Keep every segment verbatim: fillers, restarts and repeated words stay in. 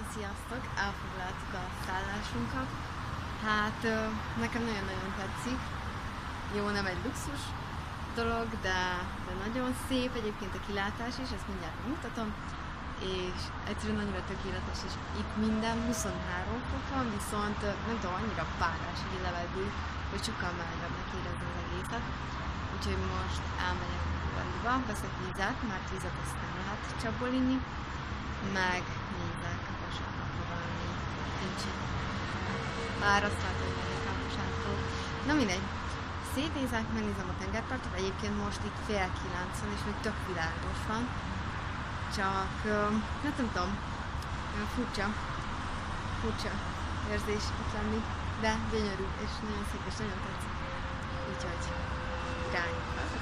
Sziasztok! Elfoglaltuk a szállásunkat. Hát nekem nagyon-nagyon tetszik. Jó, nem egy luxus dolog, de, de nagyon szép egyébként a kilátás is, ezt mindjárt megmutatom. És egyszerűen annyira tökéletes, és itt minden huszonhárom fok van, viszont nem tudom, annyira párás, hogy a levegő, hogy sokkal melegebbnek érezni az egészet. Úgyhogy most elmegyek a boltba, veszek vizet, mert vizet azt nem lehet csapból inni, meg nézek a kosárlabda valami kincsi. Bár azt látom, hogy megyek a kosártól. Na mindegy. Szétnézek, megnézem a tengerpartot, egyébként most itt fél kilenc van, és még tök világos van. Csak, hát nem tudom, furcsa, furcsa érzés itt lenni, de gyönyörű, és nagyon szép, és nagyon tetszik. Úgyhogy irány.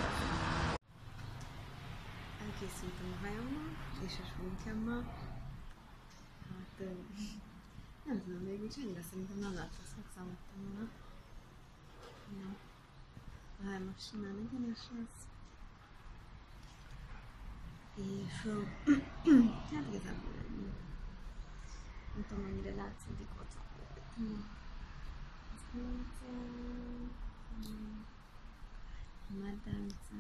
Elkészültem a hajammal, és a sminkemmal. Hát, nem tudom, végül is annyira szerintem nem látszott, hogy számoltam volna. Ja. A hajam most simán egyenes lesz. És hát igazából ennyi. Nem tudom, mennyire látszódik ott. Ezt nézem. Medence.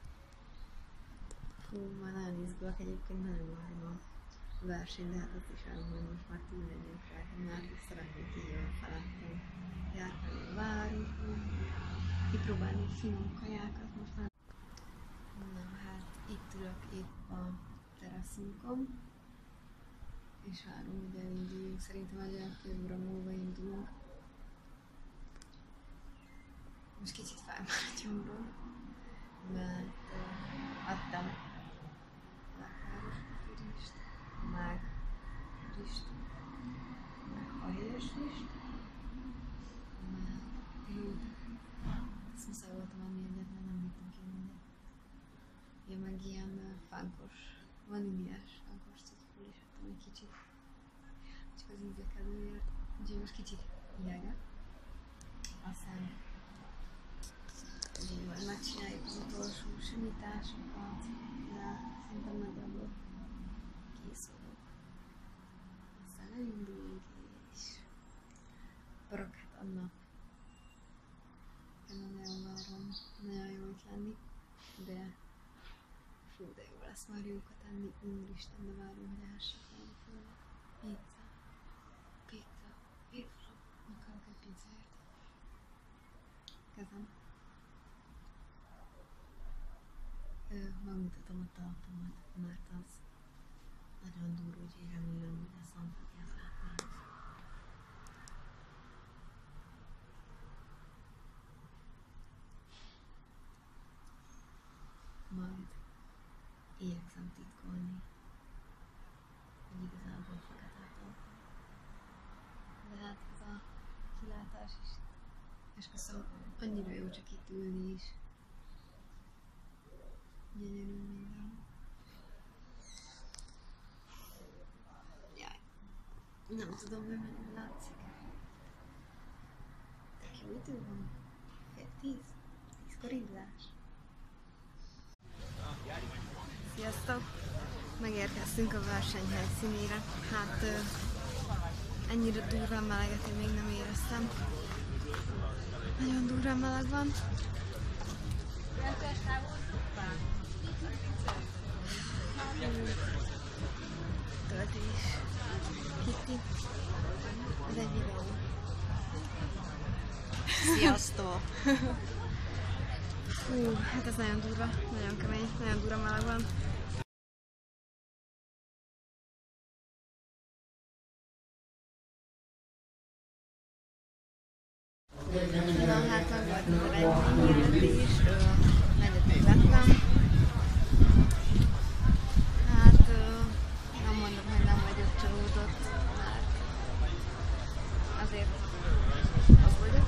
Fú, már nagyon izgulok, egyébként nagyon várom a verseny, de hát azt is állom, hogy most már túl legyünk rá, már szeretnék így felettem járni a városban, kipróbálni finom kajákat most már. Na hát, itt ülök épp a teraszunkon, és várom, hogy elinduljunk, szerintem egy olyan fél óra múlva indulunk. Most kicsit fáj már a gyomrom, mert uh, adtam lekváros rist, meg rist, meg hahéjas rist, meg jót. Ezt muszáj voltam enni egyet, mert nem vittem ki mindent. Ja, meg ilyen uh, fánkos, vaníliás fánkos cuccból is adtam egy kicsit. Csak az íze kedvéért. Úgyhogy most kicsit hidegek. Aztán így majd megcsináljuk az utolsó simításokat, de szerintem nagyjából kész vagyok. Aztán elindulunk és pörög hát annak. Én nagyon várom, nagyon jó itt lenni, de fú, de jó lesz már jókat enni, úristen, de várom, hogy elsők lenni föl. Pizza, pizza, pizza, akarok egy pizzáért. Kezem. Megmutatom a talpamat, mert az nagyon durva, úgyhogy remélem, hogy ezt nem fogják látni. Majd igyekszem titkolni, hogy igazából fekete a talpam. De hát ez a kilátás is, és köszönöm, annyira jó csak itt ülni is. Gyönyörű minden. Jaj. Nem tudom, hogy mennyire látszik. Tök jó idő van. Fél tíz. Tízkor indulás. Sziasztok! Megérkeztünk a verseny helyszínére. Hát ennyire durván meleget én még nem éreztem. Nagyon durván meleg van. Töltés. Kitty. Ez egy videó. Sziasztok! Hú, hát ez nagyon durva, nagyon kemény, nagyon durva meleg van. Na hát meg volt az eredményhirdetés, negyedik lettem. Hát nem mondom, hogy nem vagyok csalódott, mert azért az vagyok.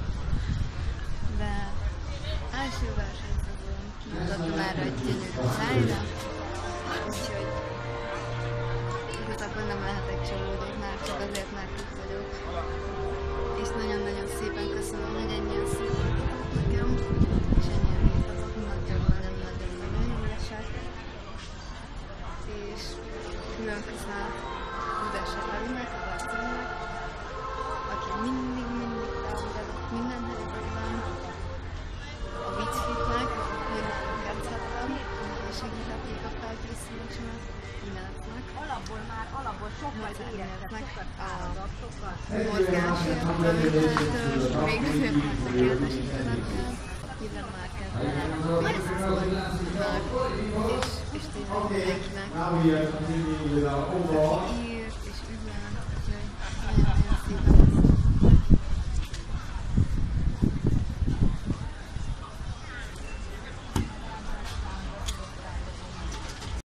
De első versenyszezon kimutattam erre egy gyönyörű szájra, úgyhogy igazából nem lehetek csalódott, már csak azért, mert itt vagyok. És nagyon-nagyon szépen köszönöm, hogy ennyien szóltatok nekem, és ennyien néztatok, nagyon-nagyon-nagyon-nagyon híresek. És külön köszönet Budapest Lavinak, a Barcelónak, aki mindig-mindig támogatott minden helyzetben. A Witfitnek, hogy nálunk játszhattam, és segítették a felkészülésemet, Imenetnek, Alapból már, alapból sokkal érettebb, sokkal szárazabb, sokkal... mozgásért, amit hát még azért már tökéletesítenem kell, mivel már kezdenek, és, és tényleg mindenkinek, aki írt és üzen, úgyhogy nagyon-nagyon